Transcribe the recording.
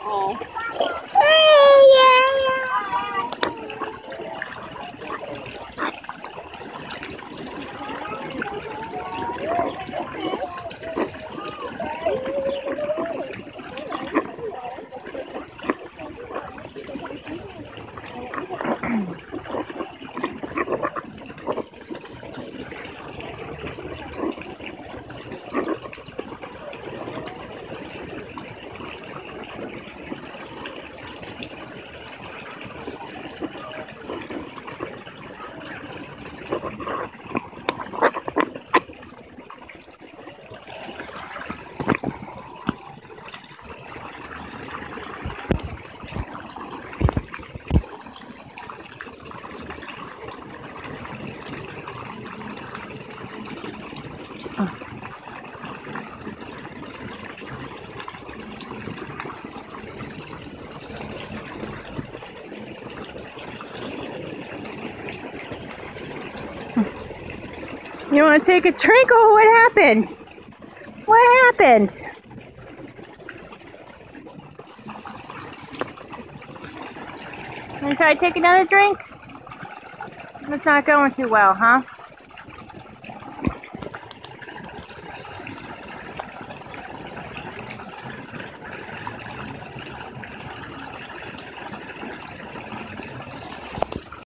Oh. You want to take a drink? Oh, what happened? What happened? Want to try to take another drink? It's not going too well, huh?